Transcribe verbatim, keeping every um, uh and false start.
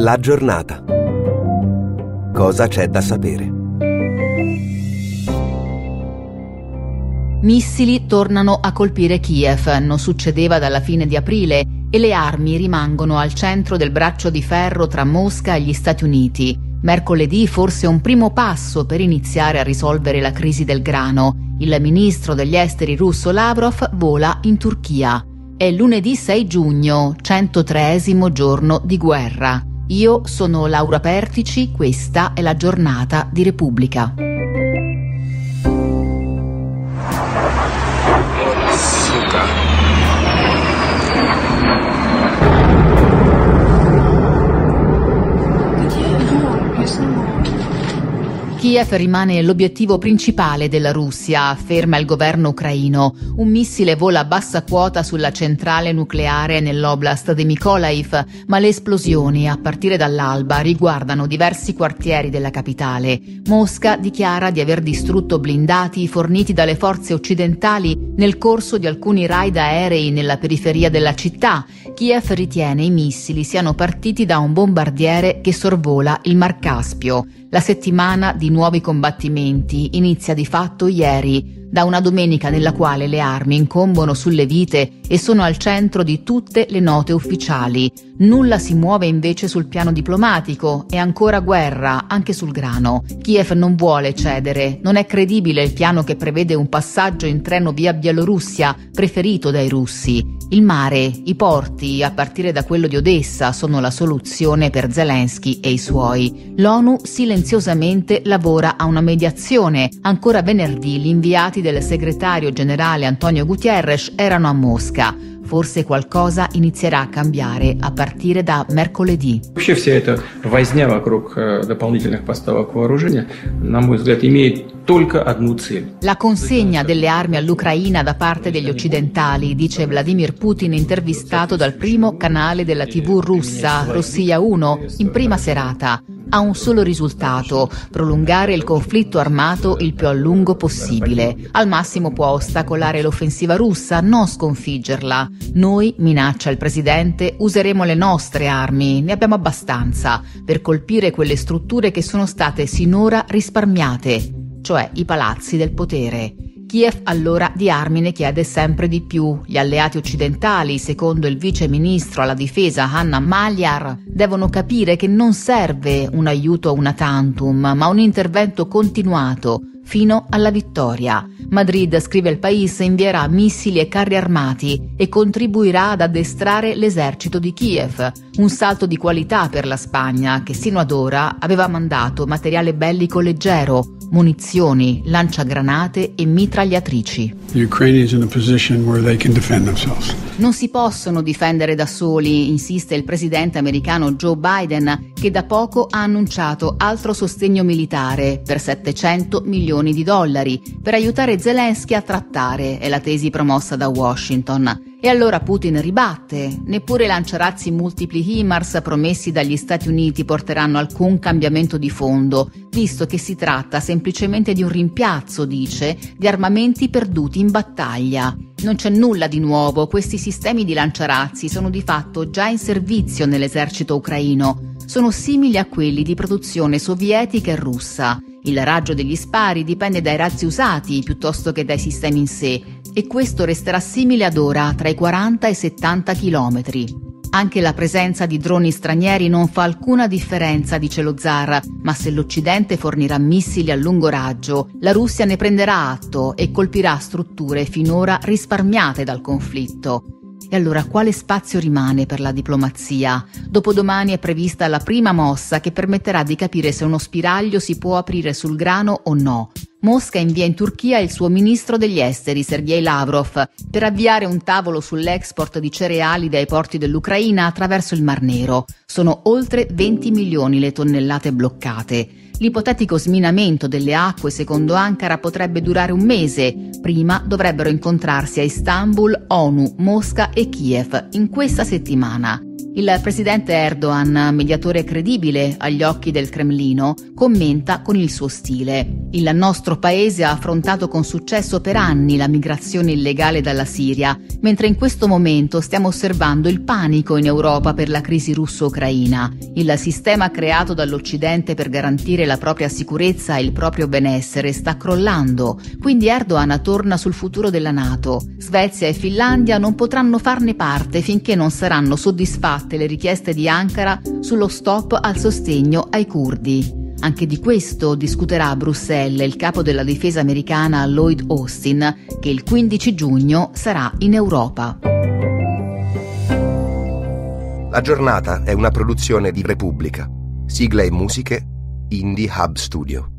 La giornata. Cosa c'è da sapere? Missili tornano a colpire Kiev, non succedeva dalla fine di aprile, e le armi rimangono al centro del braccio di ferro tra Mosca e gli Stati Uniti. Mercoledì forse un primo passo per iniziare a risolvere la crisi del grano. Il ministro degli esteri russo Lavrov vola in Turchia. È lunedì sei giugno, centotreesimo giorno di guerra. Io sono Laura Pertici, questa è la giornata di Repubblica. Kiev rimane l'obiettivo principale della Russia, afferma il governo ucraino. Un missile vola a bassa quota sulla centrale nucleare nell'oblast di Mykolaiv, ma le esplosioni, a partire dall'alba, riguardano diversi quartieri della capitale. Mosca dichiara di aver distrutto blindati forniti dalle forze occidentali nel corso di alcuni raid aerei nella periferia della città. Kiev ritiene i missili siano partiti da un bombardiere che sorvola il Mar Caspio. La settimana di nuovi combattimenti inizia di fatto ieri, da una domenica nella quale le armi incombono sulle vite e sono al centro di tutte le note ufficiali. Nulla si muove invece sul piano diplomatico, è ancora guerra anche sul grano. Kiev non vuole cedere, non è credibile il piano che prevede un passaggio in treno via Bielorussia, preferito dai russi. Il mare, i porti, a partire da quello di Odessa, sono la soluzione per Zelensky e i suoi. L'ONU silenziosamente lavora a una mediazione. Ancora venerdì gli inviati del segretario generale Antonio Guterres erano a Mosca. Forse qualcosa inizierà a cambiare a partire da mercoledì. Вообще вся эта возня вокруг дополнительных поставок вооружения, на мой взгляд, имеет только одну цель. La consegna delle armi all'Ucraina da parte degli occidentali, dice Vladimir Putin intervistato dal primo canale della tivù russa, Rossiya uno, in prima serata. Ha un solo risultato: prolungare il conflitto armato il più a lungo possibile. Al massimo può ostacolare l'offensiva russa, non sconfiggerla. Noi, minaccia il presidente, useremo le nostre armi, ne abbiamo abbastanza, per colpire quelle strutture che sono state sinora risparmiate, cioè i palazzi del potere. Kiev allora di armi ne chiede sempre di più. Gli alleati occidentali, secondo il vice ministro alla difesa Hanna Maliar, devono capire che non serve un aiuto una tantum, ma un intervento continuato fino alla vittoria. Madrid, scrive il País, invierà missili e carri armati e contribuirà ad addestrare l'esercito di Kiev. Un salto di qualità per la Spagna, che sino ad ora aveva mandato materiale bellico leggero, munizioni, lanciagranate e mitragliatrici. Non si possono difendere da soli, insiste il presidente americano Joe Biden, che da poco ha annunciato altro sostegno militare per settecento milioni di dollari per aiutare Zelensky a trattare, è la tesi promossa da Washington. E allora Putin ribatte: neppure lanciarazzi multipli HIMARS promessi dagli Stati Uniti porteranno alcun cambiamento di fondo, visto che si tratta semplicemente di un rimpiazzo, dice, di armamenti perduti in battaglia. Non c'è nulla di nuovo, questi sistemi di lanciarazzi sono di fatto già in servizio nell'esercito ucraino. Sono simili a quelli di produzione sovietica e russa. Il raggio degli spari dipende dai razzi usati piuttosto che dai sistemi in sé, e questo resterà simile ad ora, tra i quaranta e i settanta chilometri. Anche la presenza di droni stranieri non fa alcuna differenza, dice lo zar, ma se l'Occidente fornirà missili a lungo raggio, la Russia ne prenderà atto e colpirà strutture finora risparmiate dal conflitto. E allora quale spazio rimane per la diplomazia? Dopodomani è prevista la prima mossa che permetterà di capire se uno spiraglio si può aprire sul grano o no. Mosca invia in Turchia il suo ministro degli esteri, Sergei Lavrov, per avviare un tavolo sull'export di cereali dai porti dell'Ucraina attraverso il Mar Nero. Sono oltre venti milioni le tonnellate bloccate. L'ipotetico sminamento delle acque, secondo Ankara, potrebbe durare un mese. Prima dovrebbero incontrarsi a Istanbul ONU, Mosca e Kiev in questa settimana. Il presidente Erdogan, mediatore credibile agli occhi del Cremlino, commenta con il suo stile. Il nostro paese ha affrontato con successo per anni la migrazione illegale dalla Siria, mentre in questo momento stiamo osservando il panico in Europa per la crisi russo-ucraina. Il sistema creato dall'Occidente per garantire la propria sicurezza e il proprio benessere sta crollando, quindi Erdogan torna sul futuro della NATO. Svezia e Finlandia non potranno farne parte finché non saranno soddisfatte le richieste di Ankara sullo stop al sostegno ai curdi. Anche di questo discuterà a Bruxelles il capo della difesa americana Lloyd Austin, che il quindici giugno sarà in Europa. La giornata è una produzione di Repubblica. Sigla e musiche Indie Hub Studio.